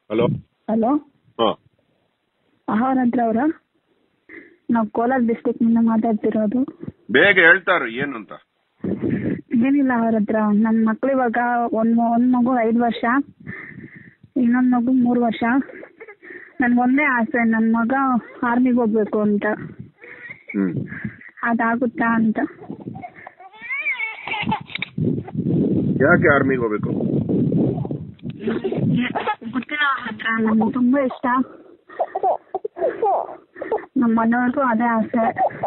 Hello hello, ಹಾಂ ಅಹೋರಾತ್ರ ಅವರಾ? ನಾವು ಕೋಲಾರ ಡಿಸ್ಟ್ರಿಕ್ನಿಂದ ಮಾತಾಡ್ತಿರೋದು. ಬೇಗ ಹೇಳ್ತಾರ ಏನು ಅಂತ? ಏನಿಲ್ಲ ಅಹೋರಾತ್ರ, ನನ್ನ ಮಕ್ಳು ಇವಾಗ ಒಂದು ಮಗು 5 ವರ್ಷ, ಇನ್ನೊಂದು ಮಗು 3 ವರ್ಷ. ನನಗೊಂದೇ ಆಸೆ, ನನ್ನ ಮಗ ಆರ್ಮಿಗೆ ಹೋಗ್ಬೇಕು ಅಂತ. ಅದಾಗುತ್ತಾ ಅಂತ. ಯಾಕೆ ಆರ್ಮಿಗೆ ಹೋಗ್ಬೇಕು? ಗೊತ್ತಿಲ್ಲ ಅಹೋರಾತ್ರ, ನನಗೆ ತುಂಬ ಇಷ್ಟ. ನಮ್ಮ ಮನೆಯವ್ರಿಗೂ ಅದೇ ಆಸೆ.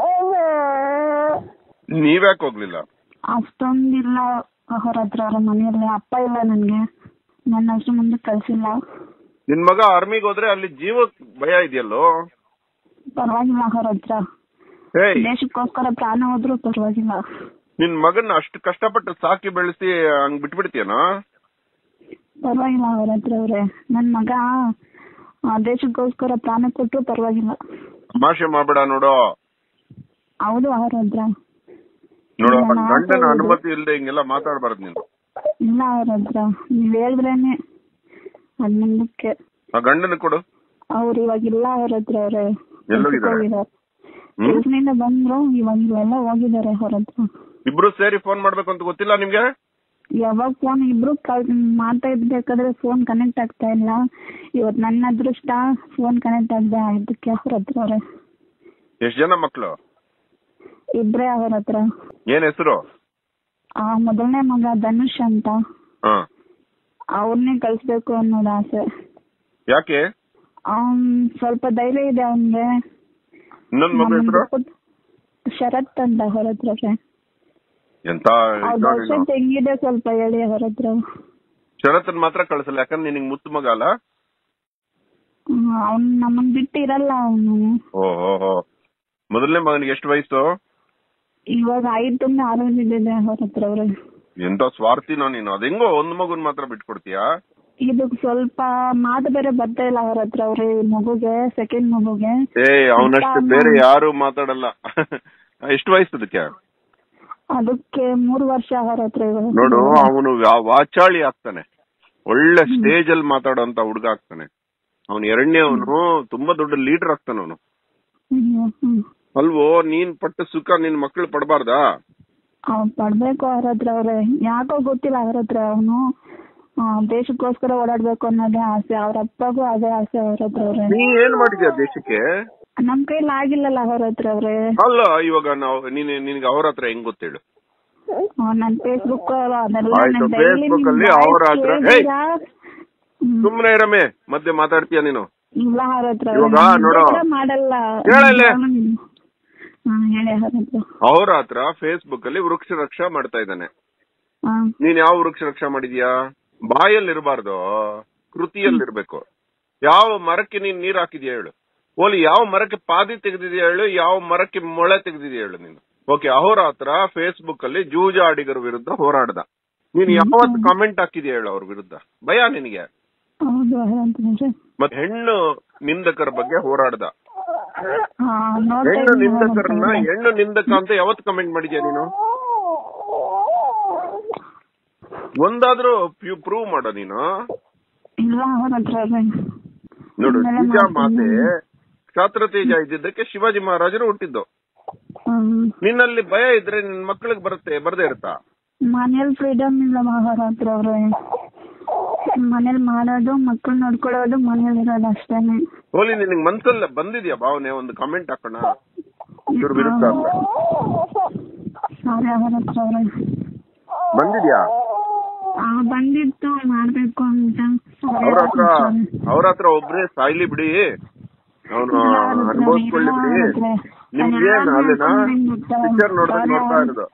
ನೀವ್ಯಾಕೆ ಹೋಗ್ಲಿಲ್ಲ? ಅಷ್ಟೊಂದಿಲ್ಲ ಅಹೋರಾತ್ರ ಅವರ ಮನೆಯಲ್ಲಿ. ಅಪ್ಪ ಇಲ್ಲ ನನಗೆ, ನನ್ನ ಅಷ್ಟು ಮುಂದೆ ಕಳ್ಸಿಲ್ಲ. ನಿನ್ ಮಗ ಆರ್ಮಿಗೆ ಹೋದ್ರೆ ಅಲ್ಲಿ ಜೀವಕ್ ಭಯ ಇದೆಯಲ್ಲೋ? ಪರವಾಗಿಲ್ಲ ಅಹೋರಾತ್ರ, ದೇಶಕ್ಕೋಸ್ಕರ ಪ್ರಾಣ ಹೋದ್ರೂ ಪರವಾಗಿಲ್ಲ. ನಿನ್ ಮಗನ್ನ ಅಷ್ಟು ಕಷ್ಟಪಟ್ಟು ಸಾಕಿ ಬೆಳೆಸಿ ಹಂಗ್ ಬಿಟ್ಬಿಡ್ತೀಯನಾ? ಪರವಾಗಿಲ್ಲ ಅಹೋರಾತ್ರ ಅವ್ರೆ, ನನ್ನ ಮಗ ದೇಶಕ್ಕೋಸ್ಕರ ಪ್ರಾಣ ಕೊಟ್ಟರು ಪರವಾಗಿಲ್ಲ. ತಮಾಷೆ ಮಾಡ್ಬೇಡ ನೋಡೋ. ಹೌದು ಅಹೋರಾತ್ರ. ನೋಡೋ, ಗಂಡನ ಅನುಮತಿ ಇಲ್ಲದೆ ಹಿಂಗೆಲ್ಲ ಮಾತಾಡಬಾರ್ದು ನೀನು. ಇಲ್ಲ ಅಹೋರಾತ್ರ, ನೀವ್ ಹೇಳಿದ್ರೇನೆ ಅದ್ ಮುಂದಕ್ಕೆ. ಆ ಗಂಡನ ಕೊಡು. ಅವ್ರು ಇವಾಗಿಲ್ಲ ಅಹೋರಾತ್ರ ಅವ್ರೆ, ಎಲ್ಲೋಗಿದ್ದಾರೆ? ಕೆಲ್ಸದಿಂದ ಬಂದ್ರು, ಇವಾಗ ಎಲ್ಲ ಹೋಗಿದ್ದಾರೆ ಅಹೋರಾತ್ರ. ಇಬ್ರು ಸೇರಿ ಫೋನ್ ಮಾಡ್ಬೇಕು ಅಂತ ಗೊತ್ತಿಲ್ಲ ನಿಮ್ಗೆ? ಯಾವಾಗ ಫೋನ್ ಇಬ್ರು ಮಾಡ್ತಾ ಇರ್ಬೇಕಾದ್ರೆ ಫೋನ್ ಕನೆಕ್ಟ್ ಆಗ್ತಾ ಇಲ್ಲ. ಇವತ್ ನನ್ನ ಅದೃಷ್ಟ, ಫೋನ್ ಕನೆಕ್ಟ್ ಆಗದೆ ಇದಕ್ಕೆ ಅಹೋರಾತ್ರ ಅವ್ರೆ. ಎಷ್ಟ್ ಜನ ಮಕ್ಳು? ಇಬ್ರೇ ಅಹೋರಾತ್ರ. ಏನ್ ಹೆಸರು? ಮೊದಲನೇ ಮಗ ಧನುಷ್ ಅಂತ, ಅವ್ರನ್ನೇ ಕಳ್ಸ್ಬೇಕು ಅನ್ನೋದು ಆಸೆ. ಯಾಕೆ? ಸ್ವಲ್ಪ ಧೈರ್ಯ ಇದೆ ಅವನ್ಗೆ. ಇನ್ನೊಂದ್ ಮಗ ಹೆಸರು? ಶರತ್ ಅಂತ ಅಹೋರಾತ್ರ ಅವ್ರೆ. ಎಂತ ಭವಿಷ್ಯತ್ ಹೆಂಗಿದೆ ಸ್ವಲ್ಪ ಹೇಳಿ ಅಹೋರಾತ್ರ. ಶರತ್ನ್ ಮಾತ್ರ ಕಳ್ಸಲ್ಲ, ಯಾಕಂದ್ರೆ ನಿನಗ್ ಮುತ್ತು ಮಗ ಅಲ್ಲ? ಅವ್ನ್ ನಮ್ಮನ್ ಬಿಟ್ಟು ಇರಲ್ಲ ಅವನು. ಓಹೋ, ಮೊದಲನೇ ಮಗನಿಗೆ ಎಷ್ಟು ವಯಸ್ಸು? ಇವಾಗ 5 ತುಂಬಾ 6 ಇದೆ ಅಹೋರಾತ್ರ ಅವ್ರೆ. ಎಂತ ಸ್ವಾರ್ಥಿನೋ ನೀನು, ಅದೆಂಗೋ ಒಂದ್ ಮಗುನ್ ಮಾತ್ರ ಬಿಟ್ಕೊಡ್ತೀಯಾ? ಇದಕ್ ಸ್ವಲ್ಪ ಮಾತು ಬೇರೆ ಬರ್ತಾ ಇಲ್ಲ ಅಹೋರಾತ್ರ ಅವ್ರೆ, ಮಗುಗೆ, ಸೆಕೆಂಡ್ ಮಗುಗೆ. ಅವನಷ್ಟು ಬೇರೆ ಯಾರು ಮಾತಾಡಲ್ಲ. ಎಷ್ಟು ವಯಸ್ಸು ಅದಕ್ಕೆ? ಅದಕ್ಕೆ 3 ವರ್ಷ ಅಹೋರಾತ್ರ. ನೋಡು, ಅವನು ವಾಚಾಳಿ ಆಗ್ತಾನೆ, ಒಳ್ಳೆ ಸ್ಟೇಜ್ ಅಲ್ಲಿ ಮಾತಾಡೋಂತ ಹುಡುಗ ಆಗ್ತಾನೆ. ಅವನು ಎರಡನೇ ಅವನು ತುಂಬಾ ದೊಡ್ಡ ಲೀಡರ್ ಆಗ್ತಾನ ಅವನು. ಅಲ್ವೋ? ನೀನ್ ಪಟ್ಟ ಸುಖ ನಿನ್ ಮಕ್ಳು ಪಡಬಾರ್ದಾ? ಪಡ್ಬೇಕು ಅಹೋರಾತ್ರ ಅವ್ರೆ. ಯಾಕೋ ಗೊತ್ತಿಲ್ಲ ಅಹೋರಾತ್ರ, ಅವನು ದೇಶಕ್ಕೋಸ್ಕರ ಓಡಾಡ್ಬೇಕು ಅನ್ನೋದೇ ಆಸೆ. ಅವ್ರ ಅಪ್ಪಗೂ ಅದೇ ಆಸೆ ಅಹೋರಾತ್ರ ಅವ್ರೆ. ನೀ ಏನ್ ಮಾಡಿದ್ಯಾ ದೇಶಕ್ಕೆ? ನಮ್ ಕೈಲಿ ಆಗಿಲ್ಲಲ್ಲ ಅಹೋರಾತ್ರ ಅವ್ರೆ. ಅಲ್ಲ, ಇವಾಗ ನಿನ್ಗೆ ಅಹೋರಾತ್ರ ಹೆಂಗ್ ಗೊತ್ತೇಳು? ನನ್ ಫೇಸ್ಬುಕ್ ಫೇಸ್ಬುಕ್ ಅಲ್ಲಿ ಅಹೋರಾತ್ರ. ಸುಮ್ನೆ ಇರಮೆ, ಮಧ್ಯೆ ಮಾತಾಡ್ತೀಯ ನೀನು? ಇಲ್ಲ ಅಹೋರಾತ್ರ, ಮಾಡಲ್ಲ. ಅಹೋರಾತ್ರ ಫೇಸ್ಬುಕ್ ಅಲ್ಲಿ ವೃಕ್ಷ ರಕ್ಷಾ ಮಾಡ್ತಾ ಇದ್ದಾನೆ. ನೀನ್ ಯಾವ ವೃಕ್ಷ ರಕ್ಷಾ ಮಾಡಿದ್ಯಾ? ಬಾಯಲ್ಲಿ ಇರಬಾರ್ದು, ಕೃತಿಯಲ್ಲಿರ್ಬೇಕು. ಯಾವ ಮರಕ್ಕೆ ನೀನ್ ನೀರ್ ಹಾಕಿದ್ಯಾ ಹೇಳು? ಓಲಿ ಯಾವ ಮರಕ್ಕೆ ಪಾದಿ ತೆಗೆದಿದ್ಯಾ ಹೇಳು? ಯಾವ ಮರಕ್ಕೆ ಮೊಳೆ ತೆಗೆದಿದ್ಯಾ ಹೇಳು ನೀನು? ಓಕೆ, ಅಹೋರಾತ್ರ ಫೇಸ್ಬುಕ್ ಅಲ್ಲಿ ಜೂಜಾಡಿಗರ ವಿರುದ್ಧ ಹೋರಾಡ್ದ. ನೀನ್ ಯಾವತ್ತು ಕಾಮೆಂಟ್ ಹಾಕಿದ್ಯಾ ಹೇಳು ಅವ್ರ ವಿರುದ್ಧ? ಭಯ ನಿನಗೆ? ಮತ್ತೆ ಹೆಣ್ಣು ನಿಂದಕರ ಬಗ್ಗೆ ಹೋರಾಡ್ದ. ಹೆಣ್ಣು ನಿಂದಕ ಅಂತ ಯಾವತ್ತು ಕಮೆಂಟ್ ಮಾಡಿದ್ಯಾ ನೀನು? ಒಂದಾದ್ರೂ ಪ್ರೂವ್ ಮಾಡೋ ನೀನು. ನೋಡು, ನಿಜ ಮಾತೆ ಕ್ಷಾತ್ರ ತೇಜ ಇದ್ದಿದ್ದಕ್ಕೆ ಶಿವಾಜಿ ಮಹಾರಾಜರು ಹುಟ್ಟಿದ್ದು. ನಿನ್ನಲ್ಲಿ ಭಯ ಇದ್ರೆ ನಿನ್ ಮಕ್ಳಿಗೆ ಬರ್ದೇ ಇರುತ್ತಾ? ಮನೇಲಿ ಫ್ರೀಡಮ್ ಇಲ್ಲ ಅಹೋರಾತ್ರ ಅವ್ರೆ. ಮನೇಲಿ ಮಾಡೋದು, ಮಕ್ಕಳು ನೋಡ್ಕೊಳ್ಳೋದು, ಮನೇಲಿ ಇರೋದು ಅಷ್ಟೇನೆ. ಹೋಲಿ, ನಿನಗ್ ಮನ್ಸಲ್ಲ ಬಂದಿದ್ಯಾ ಭಾವನೆ ಒಂದು ಕಮೆಂಟ್ ಹಾಕೋಣ ಇವ್ರ ವಿರುದ್ಧ ಅಂತ? ಸಾರಿ ಅಹೋರಾತ್ರ ಅವ್ರೆ. ಬಂದಿದ್ಯಾ? ಬಂದಿತ್ತು, ಮಾಡ್ಬೇಕು ಅಂತ. ಅವ್ರ ಹತ್ರ ಒಬ್ರೇ ಸಾಯ್ಲಿ ಬಿಡಿ, ಅವನು ಅನುಭವಿಸ್ಕೊಳ್ಳಿ ಬಿಡಿ. ನಿಮ್ಗೇನ್ ಅಲ್ಲಿನ ಪಿಕ್ಚರ್ ನೋಡ್ತಾ ಇರೋದು?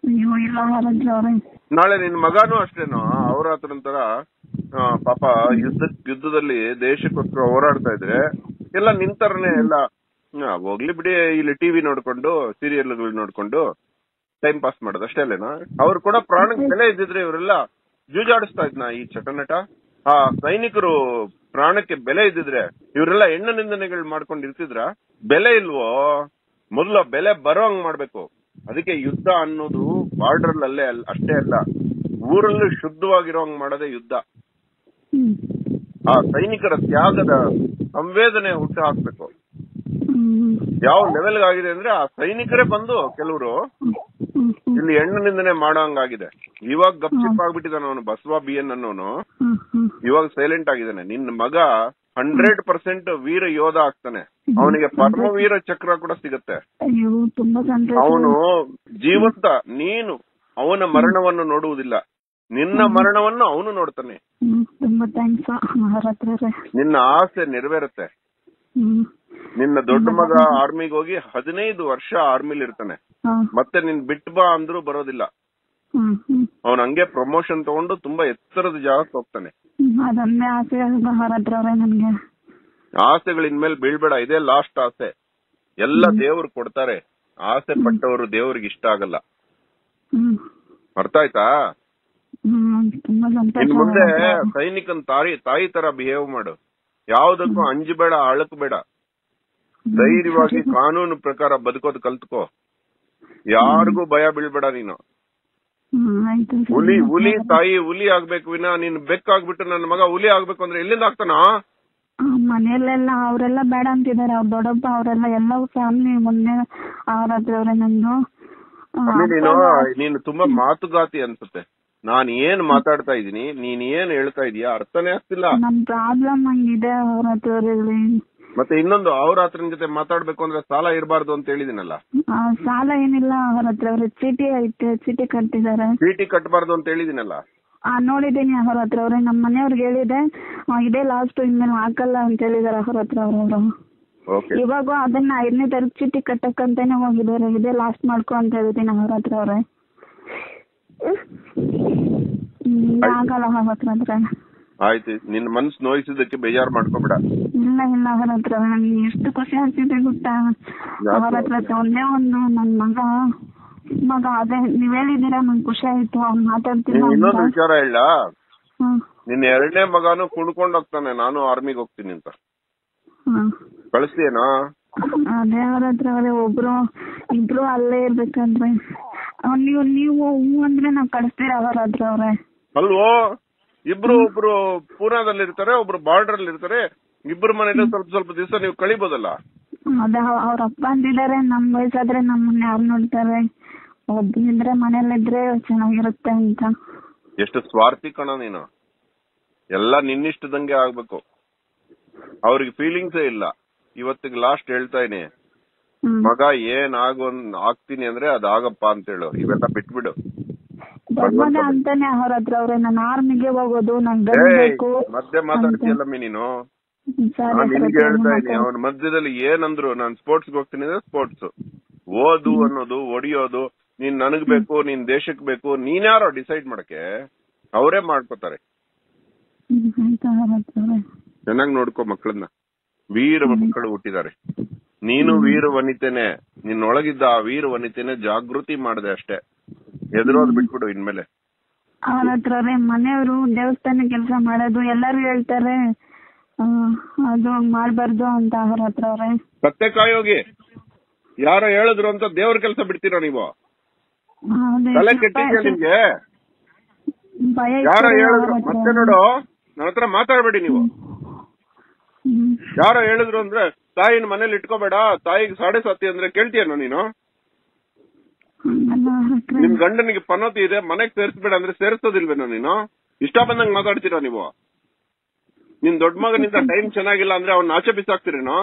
ನಾಳೆ ನಿನ್ ಮಗನೂ ಅಷ್ಟೇನೋ ಅವ್ರ ಹತ್ರ ಒಂಥರ ಪಾಪ ಯುದ್ಧದಲ್ಲಿ ದೇಶಕ್ಕೋಸ್ಕರ ಹೋರಾಡ್ತಾ ಇದ್ರೆ ಎಲ್ಲ ನಿಂತರನೆ ಎಲ್ಲ ಹೋಗ್ಲಿ ಬಿಡಿ, ಇಲ್ಲಿ ಟಿವಿ ನೋಡ್ಕೊಂಡು ಸೀರಿಯಲ್ಗಳು ನೋಡ್ಕೊಂಡು ಟೈಮ್ ಪಾಸ್ ಮಾಡೋದು ಅಷ್ಟೇ ಅಲ್ಲೇನಾ? ಅವ್ರು ಕೂಡ ಪ್ರಾಣಕ್ಕೆ ಬೆಲೆ ಇದ್ದಿದ್ರೆ ಇವರೆಲ್ಲ ಜೂಜಾಡಿಸ್ತಾ ಇದ್ನ ಈ ಚಟನಟ? ಆ ಸೈನಿಕರು ಪ್ರಾಣಕ್ಕೆ ಬೆಲೆ ಇದ್ದಿದ್ರೆ ಇವರೆಲ್ಲ ಹೆಣ್ಣು ನಿಂದನೆಗಳು ಮಾಡ್ಕೊಂಡು ಇರ್ತಿದ್ರ? ಬೆಲೆ ಇಲ್ವೋ? ಮೊದಲು ಬೆಲೆ ಬರೋಂಗ್ ಮಾಡ್ಬೇಕು. ಅದಕ್ಕೆ ಯುದ್ಧ ಅನ್ನೋದು ಬಾರ್ಡರ್ ಅಲ್ಲೇ ಅಷ್ಟೇ ಅಲ್ಲ, ಊರಲ್ಲೂ ಶುದ್ಧವಾಗಿರೋಂಗ್ ಮಾಡೋದೇ ಯುದ್ಧ. ಆ ಸೈನಿಕರ ತ್ಯಾಗದ ಸಂವೇದನೆ ಹುಟ್ಟು ಹಾಕ್ಬೇಕು. ಯಾವ ಲೆವೆಲ್ ಆಗಿದೆ ಅಂದ್ರೆ ಆ ಸೈನಿಕರೇ ಬಂದು ಕೆಲವರು ಇಲ್ಲಿ ಹೆಣ್ಣು ನಿಂದನೆ ಮಾಡೋಂಗಾಗಿದೆ. ಇವಾಗ ಗಪ್ಚಿಪ್ ಆಗ್ಬಿಟ್ಟಿದ್ದಾನೆ ಅವನು ಬಸವ BN ಅನ್ನೋನು. ಇವಾಗ ಸೈಲೆಂಟ್ ಆಗಿದ್ದಾನೆ. ನಿನ್ನ ಮಗ 100% ವೀರ ಯೋಧ ಆಗ್ತಾನೆ. ಅವನಿಗೆ ಪರಮವೀರ ಚಕ್ರ ಕೂಡ ಸಿಗುತ್ತೆ. ಅವನು ಜೀವಂತ. ನೀನು ಅವನ ಮರಣವನ್ನು ನೋಡುವುದಿಲ್ಲ, ನಿನ್ನ ಮರಣವನ್ನು ಅವನು ನೋಡ್ತಾನೆ. ನಿನ್ನ ಆಸೆ ನೆರವೇರುತ್ತೆ. ನಿನ್ನ ದೊಡ್ಡ ಮಗ ಆರ್ಮಿಗೆ ಹೋಗಿ 15 ವರ್ಷ ಆರ್ಮಿಲಿ ಇರ್ತಾನೆ. ಮತ್ತೆ ನಿನ್ ಬಿಟ್ಟು ಬಾ ಅಂದ್ರೂ ಬರೋದಿಲ್ಲ. ಅವನ್ ಹಂಗೆ ಪ್ರಮೋಷನ್ ತಗೊಂಡು ತುಂಬಾ ಎತ್ತರದ ಜಾಗಕ್ಕೆ ಹೋಗ್ತಾನೆ. ಆಸೆಗಳಿನ್ ಮೇಲೆ ಬೀಳ್ಬೇಡ. ಇದೇ ಲಾಸ್ಟ್ ಆಸೆ. ಎಲ್ಲ ದೇವ್ರು ಕೊಡ್ತಾರೆ. ಆಸೆ ಪಟ್ಟವರು ದೇವ್ರಿಗೆ ಇಷ್ಟ ಆಗಲ್ಲ. ಅರ್ಥ ಆಯ್ತಾ? ಇನ್ ಮುಂದೆ ಸೈನಿಕನ್ ತಾಯಿ ತರ ಬಿಹೇವ್ ಮಾಡು. ಯಾವ್ದಕ್ಕೂ ಅಂಜಬೇಡ, ಅಳಕ್ಬೇಡ. ಧೈರ್ಯವಾಗಿ ಕಾನೂನು ಪ್ರಕಾರ ಬದುಕೋದು ಕಲ್ತ್ಕೋ. ಯಾರಿಗೂ ಭಯ ಬೀಳ್ಬೇಡ. ನೀನು ಹುಲಿ ತಾಯಿ ಹುಲಿ ಆಗ್ಬೇಕು ವಿನ ನೀನ್ ಬೆಕ್ಕಾಗ್ಬಿಟ್ಟು ನನ್ನ ಮಗ ಹುಲಿ ಆಗ್ಬೇಕು ಅಂದ್ರೆ ಎಲ್ಲಿಂದ ಆಗ್ತಾನ? ಮನೆಯಲ್ಲೆಲ್ಲ ಅವರೆಲ್ಲ ಬೇಡ ಅಂತಿದ್ದಾರೆ. ಅವ್ರ ದೊಡ್ಡಪ್ಪ ಅವರೆಲ್ಲ ಎಲ್ಲ ಫ್ಯಾಮಿಲಿ ಮುಂದೆ ಅವರತ್ರ ನಂದು. ನೀನು ತುಂಬಾ ಮಾತುಗಾತಿ ಅನ್ಸುತ್ತೆ. ನಾನ್ ಏನ್ ಮಾತಾಡ್ತಾ ಇದೀನಿ, ನೀನ್ ಏನ್ ಹೇಳ್ತಾ ಇದೀಯಾ ಅರ್ಥನೇ ಆಗ್ತಿಲ್ಲ. ನಮ್ ಪ್ರಾಬ್ಲಮ್ ಹಂಗಿದೆ ಅವ್ರ ಹತ್ರ. ಮತ್ತೆ ಇನ್ನೊಂದು ahoratrನ್ ಜೊತೆ ಮಾತಾಡ್ಬೇಕು ಅಂದ್ರೆ ಸಾಲ ಇರಬಾರ್ದು ಅಂತ ಹೇಳಿದಿನಲ್ಲ. ಸಾಲ ಏನಿಲ್ಲ ಅವ್ರ ಹತ್ರ. ಚೀಟಿ ಐತೆ, ಚೀಟಿ ಕಟ್ಟಿದ್ದಾರೆ. ಚೀಟಿ ಕಟ್ಟಬಾರ್ದು ಅಂತ ಹೇಳಿದಿನಲ್ಲ. ನೋಡಿದ್ದೀನಿ ಅವ್ರ ಹತ್ರ. ನಮ್ಮ ಮನೆಯವ್ರಿಗೆ ಹೇಳಿದೆ, ಇದೇ ಲಾಸ್ಟ್, ಇನ್ಮೇಲೆ ಹಾಕಲ್ಲ ಅಂತ ಹೇಳಿದಾರೆ ಅವ್ರ ಹತ್ರ ಅವರು. ಇವಾಗ ಅದನ್ನ 5ನೇ ತಾರೀಕು ಚೀಟಿ ಕಟ್ಟಕ್ಕಂತಾನೆ ಹೋಗಿದ್ದಾರೆ. ಇದೇ ಲಾಸ್ಟ್ ಮಾಡ್ಕೊ ಅಂತ ಹೇಳಿದ್ದೀನಿ ಅವ್ರ ಹತ್ರ. ಆಗಲ್ಲ ಅವ್ರ ಹತ್ರ ಅಂದ್ರೆ. ಆಯ್ತು, ನಿನ್ ಮನ್ಸು ನೋಯಿಸಿದಕ್ಕೆ ಬೇಜಾರ್ ಮಾಡ್ಕೋಬೇಡ. ಇಲ್ಲ ಅವ್ರ ಹತ್ರ ನನ್ಗೆ ಎಷ್ಟು ಖುಷಿ ಆಗ್ತಿದೆ ಗೊತ್ತಾ. ಅವ್ರ ಹತ್ರ ಒಂದೇ ಒಂದು ನನ್ ಮಗ ಅದೇ ನೀವ್ ಹೇಳಿದೀರಾ, ನಂಗೆ ಖುಷಿ ಆಯ್ತು. ಅವ್ನು ಮಾತಾಡ್ತೀನಿ. ಇನ್ನೊಂದು ವಿಚಾರ ಹೇಳ, ನಿನ್ನ 2ನೇ ಮಗನು ಕುಣ್ಕೊಂಡ್ ಹೋಗ್ತಾನೆ ನಾನು ಆರ್ಮಿಗೆ ಹೋಗ್ತೀನಿ ಅಂತ. ಕಳಿಸ್ತೀನಾ? ಅದೇ ಅವ್ರ ಹತ್ರ ಇಬ್ರು ಅಲ್ಲೇ ಇರ್ಬೇಕಂದ್ರೆ ನೀವು ಹೂ ಅಂದ್ರೆ ನಾವ್ ಕಳಿಸ್ತೀರ ಅವ್ರ ಹತ್ರ. ಅಲ್ವೋ, ಒಬ್ರು ಪೂನಾದಲ್ಲಿ ಇರ್ತಾರೆ, ಒಬ್ರು ಬಾರ್ಡರ್ ಅಲ್ಲಿ ಇರ್ತಾರೆ. ಇಬ್ರು ಮನೇಲಿ ಸ್ವಲ್ಪ ದಿವಸ ನೀವು ಕಳಿಬೋದಲ್ಲ. ಅದೇ ಅವ್ರ ಅಪ್ಪ ಅಂತಿದ್ದಾರೆ, ನಮ್ ವಯಸ್ಸಾದ್ರೆ ನಮ್ಮನ್ನ ಯಾರು ನೋಡ್ತಾರೆ, ಒಬ್ಬನಿದ್ರೆ ಮನೇಲಿದ್ರೆ ಚೆನ್ನಾಗಿರುತ್ತೆ ಅಂತ. ಎಷ್ಟು ಸ್ವಾರ್ಥಿ ಕಣ ನೀನು. ಎಲ್ಲ ನಿನ್ನಿಷ್ಟದಂಗೆ ಆಗ್ಬೇಕು. ಅವ್ರಿಗೆ ಫೀಲಿಂಗ್ಸೇ ಇಲ್ಲ. ಇವತ್ತಿಗೆ ಲಾಸ್ಟ್ ಹೇಳ್ತಾ ಇದೀನಿ, ಮಗ ಏನ್ ಆಗ್ತೀನಿ ಅಂದ್ರೆ ಅದಾಗಪ್ಪ ಅಂತ ಹೇಳು. ಇವೆಲ್ಲ ಬಿಟ್ಬಿಡು. ಅಂತಾನೆ ಅವ್ರ ಹತ್ರ ನಾನು ಆರ್ಮಿಗೆ ಹೋಗೋದು, ಮಧ್ಯೆ ಮಾತಾಡ್ತೀಯಲ್ಲಮ್ಮಿ ನೀನು. ನಾನು ನಿನ್ಗೆ ಹೇಳ್ತಾ ಇದೀನಿ, ಅವನ ಮಧ್ಯದಲ್ಲಿ ಏನಂದ್ರು ನಾನು ಸ್ಪೋರ್ಟ್ಸ್ಗೆ ಹೋಗ್ತೀನಿ ಅಂದ್ರೆ ಸ್ಪೋರ್ಟ್ಸ್, ಓದು ಅನ್ನೋದು, ಹೊಡಿಯೋದು, ನೀನ್ ನನಗ್ ಬೇಕು, ನೀನ್ ದೇಶಕ್ ಬೇಕು, ನೀನ್ಯಾರೋ ಡಿಸೈಡ್ ಮಾಡಕ್ಕೆ. ಅವರೇ ಮಾಡ್ಕೋತಾರೆ. ಚೆನ್ನಾಗ್ ನೋಡ್ಕೋ ಮಕ್ಕಳನ್ನ. ವೀರ ಮಕ್ಕಳು ಹುಟ್ಟಿದ್ದಾರೆ. ನೀನು ವೀರ ವನಿತೆನೆ. ನಿನ್ನೊಳಗಿದ್ದ ಆ ವೀರ ವನಿತೆನೆ ಜಾಗೃತಿ ಮಾಡಿದೆ ಅಷ್ಟೇ. ಎದುರೋದು ಬಿಟ್ಬಿಡು ಇನ್ಮೇಲೆ. ಅವ್ರ ಹತ್ರ ಮನೆಯವರು ದೇವಸ್ಥಾನ ಕೆಲಸ ಮಾಡೋದು ಎಲ್ಲಾರು ಹೇಳ್ತಾರೆ, ಅದು ಮಾಡ್ಬಾರ್ದು ಅಂತ ಅವ್ರ ಹತ್ರ. ಸತ್ಯ ಕಾಯೋಗಿ ಯಾರೋ ಹೇಳಿದ್ರು ಅಂತ ದೇವ್ರ ಕೆಲಸ ಬಿಡ್ತೀರಾ ನೀವು? ತಲೆ ಕೆಟ್ಟಿದ್ಯಾ ನಿಮ್ಗೆ? ಯಾರೋ ಹೇಳಿದ್ರು ಮತ್ತೆ ನೋಡು, ನನ್ನ ಹತ್ರ ಮಾತಾಡ್ಬೇಡಿ ನೀವು. ಯಾರೋ ಹೇಳಿದ್ರು ಅಂದ್ರೆ ತಾಯಿನ ಮನೇಲಿ ಇಟ್ಕೋಬೇಡ, ತಾಯಿಗೆ ಸಾಡೆ ಸಾತಿ ಅಂದ್ರೆ ಕೇಳ್ತೀಯನೋ ನೀನು? ನಿಮ್ ಗಂಡನಿಗೆ ಪನೋತಿ ಇದೆ, ಮನೆಗ್ ಸೇರ್ಸ್ಬೇಡ ಅಂದ್ರೆ ಸೇರಿಸೋದಿಲ್ವೇನೋ ನೀನು? ಇಷ್ಟ ಬಂದಂಗ್ ಮಾತಾಡ್ತೀರಾ ನೀವು? ನಿನ್ ದೊಡ್ಡ ಮಗನಿಂದ ಟೈಮ್ ಚೆನ್ನಾಗಿಲ್ಲ ಅಂದ್ರೆ ಅವ್ನ ಆಚೆ ಬಿಸಾಕ್ತಿರೇನೋ?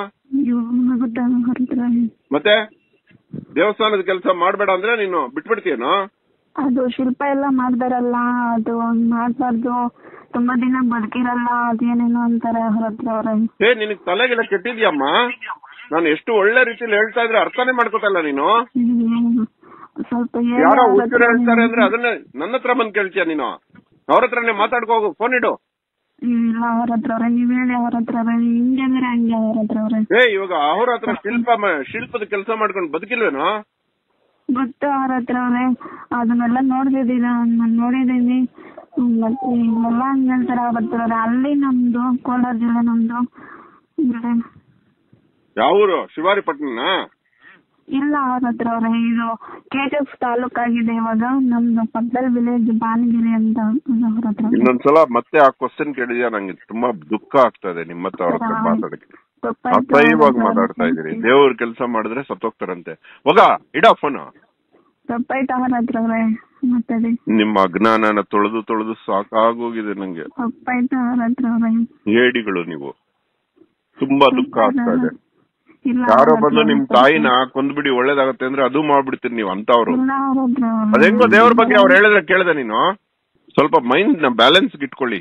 ಮತ್ತೆ ದೇವಸ್ಥಾನದ ಕೆಲಸ ಮಾಡ್ಬೇಡ ಅಂದ್ರೆ ನೀನು ಬಿಟ್ಬಿಡ್ತೀಯನೋ? ಅದು ಶಿಲ್ಪ ಎಲ್ಲ ಮಾಡ್ದಾರಲ್ಲ, ಅದು ಮಾಡ್ಬಾರ್ದು, ತುಂಬಾ ದಿನ ಬದುಕಿರಲ್ಲ, ಅದೇನೇನೋ ಅಂತಾರೆ ಅವ್ರ ಹತ್ರ. ನಿನಗ್ ತಲೆಗೆಲ್ಲ ಕೆಟ್ಟಿದ್ಯಮ್ಮ. ನಾನು ಎಷ್ಟು ಒಳ್ಳೆ ರೀತಿಲಿ ಹೇಳ್ತಾ ಇದ್ರೆ ಅರ್ಥನೇ ಮಾಡ್ಕೋತಲ್ಲ ನೀನು. ಸ್ವಲ್ಪ ಯಾರೋ ಹುಚ್ಚರು ಹೇಳ್ತಾರೆ ಅಂದ್ರೆ ಅದನ್ನ ನನ್ನ ಹತ್ರ ಬಂದ್ ಕೇಳ್ತೀಯ ನೀನು? ಅವ್ರ ಹತ್ರನೇ ಮಾತಾಡ್ಕೋಗು, ಫೋನ್ ಇಡು. ಅವ್ರ ಹತ್ರ ನೀವ್ ಹೇಳಿ ಅವ್ರ ಹತ್ರ ಹಿಂಗೆ ಅಂದ್ರೆ ಹಂಗೆ ಅವ್ರ ಹತ್ರ. ಇವಾಗ ಅವ್ರ ಹತ್ರ ಶಿಲ್ಪದ ಕೆಲಸ ಮಾಡ್ಕೊಂಡು ಬದುಕಿಲ್ವೇನೋ? ಗೊತ್ತು ಅವ್ರ ಹತ್ರ. ಅದನ್ನೆಲ್ಲ ನೋಡ್ತಿದ್ದೀರ, ನಾನು ನೋಡಿದೀನಿ. ಮತ್ತೆ ಎಲ್ಲ ಹಂಗ ಹೇಳ್ತಾರೆ ಅವ್ರ ಹತ್ರ. ಅಲ್ಲಿ ನಮ್ದು ಕೋಲಾರ ಜಿಲ್ಲೆ ನಮ್ದು. ಯಾವ ಊರು? ಶಿವಾರಿಪಟ್ಟಣ? ಇಲ್ಲ ಅವ್ರ ಹತ್ರ ಅವ್ರೆ, ಇದು KGF ತಾಲೂಕಾಗಿದೆ ಇವಾಗ, ನಮ್ದು ಪಕ್ಕದಲ್ಲಿ ವಿಲೇಜ್ ಬಾನಗಿರಿ ಅಂತ ಅವ್ರ ಹತ್ರ. ಇನ್ನೊಂದ್ಸಲ ಮತ್ತೆ ಆ ಕ್ವಶನ್ ಕೇಳಿದ್ಯಾ, ನಂಗೆ ತುಂಬಾ ದುಃಖ ಆಗ್ತಾ ಇದೆ ನಿಮ್ಮ ಹತ್ರ ಅವ್ರ ಹತ್ರ ಮಾತಾಡಕ್ಕೆ. ಅಸಹ್ಯವಾಗಿ ಮಾತಾಡ್ತಾ ಇದೀರಿ. ದೇವ್ರ ಕೆಲಸ ಮಾಡಿದ್ರೆ ಸತ್ತೋಗ್ತಾರಂತೆ. ಹೋಗ ಇಡ ಫೋನ್. ತಪ್ಪಾಯ್ತು ಅವ್ರ ಹತ್ರ ಅವ್ರೆ ಮಾತಾಡಿ. ನಿಮ್ಮ ಅಜ್ಞಾನನ ತೊಳೆದು ತೊಳೆದು ಸಾಕಾಗೋಗಿದೆ ನಂಗೆ. ತಪ್ಪಾಯ್ತು ಅವ್ರ ಹತ್ರ ಅವ್ರೆ. ಹೇಡಿಗಳು ನೀವು. ತುಂಬಾ ದುಃಖ ಆಗ್ತಾ ಇದೆ. ಯಾರೋ ಬಂದು ನಿಮ್ ತಾಯಿನ ಕೊಂದ್ಬಿಡಿ ಒಳ್ಳೇದಾಗತ್ತೆ ಅಂದ್ರೆ ಅದು ಮಾಡ್ಬಿಡ್ತೀರಿ ನೀವು ಅಂತವ್ರು. ಅದೆಂಗೋ ದೇವ್ರ ಬಗ್ಗೆ ಅವ್ರು ಹೇಳಿದ್ರೆ ಕೇಳ್ದೆ ನೀನು? ಸ್ವಲ್ಪ ಮೈಂಡ್ ನ ಬ್ಯಾಲೆನ್ಸ್ ಇಟ್ಕೊಳ್ಳಿ.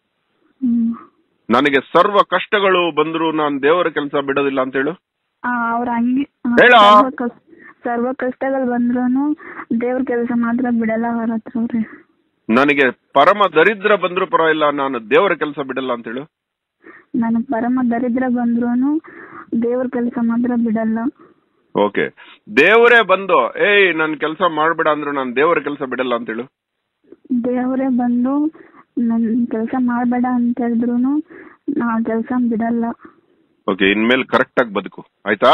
ನನಗೆ ಸರ್ವ ಕಷ್ಟಗಳು ಬಂದ್ರು ನಾನ್ ದೇವರ ಕೆಲಸ ಬಿಡೋದಿಲ್ಲ ಅಂತ ಹೇಳು. ಅವ್ರ ಹಂಗೆ ಸರ್ವ ಕಷ್ಟಗಳು ಬಂದ್ರು ದೇವ್ರ ಕೆಲಸ ಮಾತ್ರ ಬಿಡಲ್ಲ ಅವ್ರ ಹತ್ರ ಅವ್ರೆ. ನನಗೆ ಪರಮ ದರಿದ್ರ ಬಂದ್ರು ಪರವಾಗಿಲ್ಲ, ನಾನು ದೇವರ ಕೆಲಸ ಬಿಡಲ್ಲ ಅಂತ ಹೇಳು. ನನಗ್ ಪರಮ ದರಿದ್ರ ಬಂದ್ರು ದೇವ್ರ ಕೆಲಸ ಮಾತ್ರ ಬಿಡಲ್ಲ. ಓಕೆ, ದೇವರೇ ಬಂದು ಏಯ್ ನನ್ ಕೆಲಸ ಮಾಡ್ಬೇಡ ಅಂದ್ರು ನಾನು ದೇವರ ಕೆಲಸ ಬಿಡಲ್ಲ ಅಂತ ಹೇಳು. ದೇವರೇ ಬಂದು ನನ್ ಕೆಲಸ ಮಾಡ್ಬೇಡ ಅಂತ ಹೇಳಿದ್ರು ನಾ ಕೆಲಸ ಬಿಡಲ್ಲ. ಓಕೆ, ಇನ್ಮೇಲೆ ಕರೆಕ್ಟ್ ಆಗಿ ಬದುಕು, ಆಯ್ತಾ?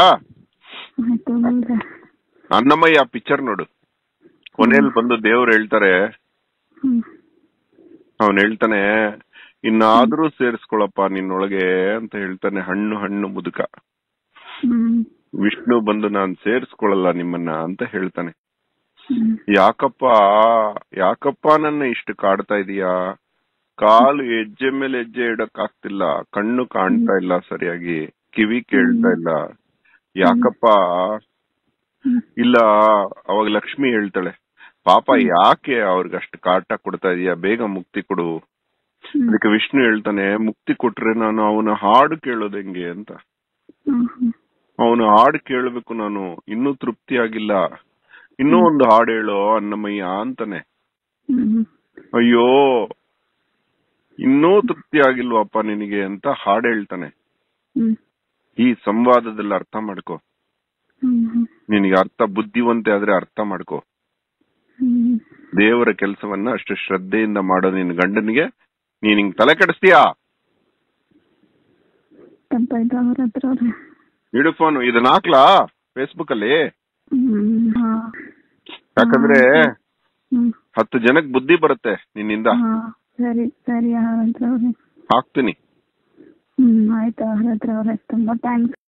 ಅನ್ನಮಯ್ಯ ಪಿಕ್ಚರ್ ನೋಡು, ಕೊನೆಯಲ್ಲಿ ಬಂದು ದೇವ್ರು ಹೇಳ್ತಾರೆ, ಅವನ್ ಹೇಳ್ತಾನೆ ಇನ್ನಾದ್ರೂ ಸೇರಿಸ್ಕೊಳಪ್ಪ ನಿನ್ನೊಳಗೆ ಅಂತ ಹೇಳ್ತಾನೆ. ಹಣ್ಣು ಹಣ್ಣು ಮುದುಕ. ವಿಷ್ಣು ಬಂದು ನಾನ್ ಸೇರಿಸ್ಕೊಳಲ್ಲ ನಿಮ್ಮನ್ನ ಅಂತ ಹೇಳ್ತಾನೆ. ಯಾಕಪ್ಪ ನನ್ನ ಇಷ್ಟು ಕಾಡ್ತಾ ಇದೀಯಾ? ಕಾಲು ಹೆಜ್ಜೆ ಮೇಲೆ ಹೆಜ್ಜೆ ಇಡಕ್ ಆಗ್ತಿಲ್ಲ, ಕಣ್ಣು ಕಾಣ್ತಾ ಇಲ್ಲ ಸರಿಯಾಗಿ, ಕಿವಿ ಕೇಳ್ತಾ ಇಲ್ಲ, ಯಾಕಪ್ಪ? ಇಲ್ಲ, ಅವಾಗ ಲಕ್ಷ್ಮಿ ಹೇಳ್ತಾಳೆ, ಪಾಪ ಯಾಕೆ ಅವ್ರಿಗಷ್ಟು ಕಾಟ ಕೊಡ್ತಾ ಇದೀಯಾ, ಬೇಗ ಮುಕ್ತಿ ಕೊಡು. ಅದಕ್ಕೆ ವಿಷ್ಣು ಹೇಳ್ತಾನೆ, ಮುಕ್ತಿ ಕೊಟ್ರೆ ನಾನು ಅವನ ಹಾಡು ಕೇಳೋದು ಹೆಂಗೆ ಅಂತ. ಅವನ ಹಾಡು ಕೇಳಬೇಕು ನಾನು, ಇನ್ನೂ ತೃಪ್ತಿ ಆಗಿಲ್ಲ, ಇನ್ನೂ ಒಂದು ಹಾಡು ಹೇಳೋ ಅನ್ನಮಯ್ಯ ಅಂತಾನೆ. ಅಯ್ಯೋ ಇನ್ನೂ ತೃಪ್ತಿ ಆಗಿಲ್ವಪ್ಪ ನಿನಗೆ ಅಂತ ಹಾಡು ಹೇಳ್ತಾನೆ. ಈ ಸಂವಾದದಲ್ಲಿ ಅರ್ಥ ಮಾಡ್ಕೋ, ನಿನಗೆ ಅರ್ಥ ಬುದ್ಧಿವಂತೆ ಆದ್ರೆ ಅರ್ಥ ಮಾಡ್ಕೋ. ದೇವರ ಕೆಲಸವನ್ನ ಅಷ್ಟು ಶ್ರದ್ಧೆಯಿಂದ ಮಾಡೋ ನಿನ್ ಗಂಡನಿಗೆ ನೀನ್ ಹಿಂಗ್ ತಲೆ ಕೆಡಿಸ್ತೀಯಾ? ಇಡು ಫೋನ್. ಇದನ್ನ ಹಾಕ್ಲಾ ಫೇಸ್ಬುಕ್ ಅಲ್ಲಿ? ಯಾಕಂದ್ರೆ 10 ಜನಕ್ಕೆ ಬುದ್ಧಿ ಬರುತ್ತೆ ನಿನ್ನಿಂದ. ಸರಿ ಸರಿ ಹಾಕ್ತೀನಿ. ಆಯ್ತು ಅವ್ರ ಹತ್ರ ಅವ್ರೆ, ತುಂಬಾ ಥ್ಯಾಂಕ್ಸ್.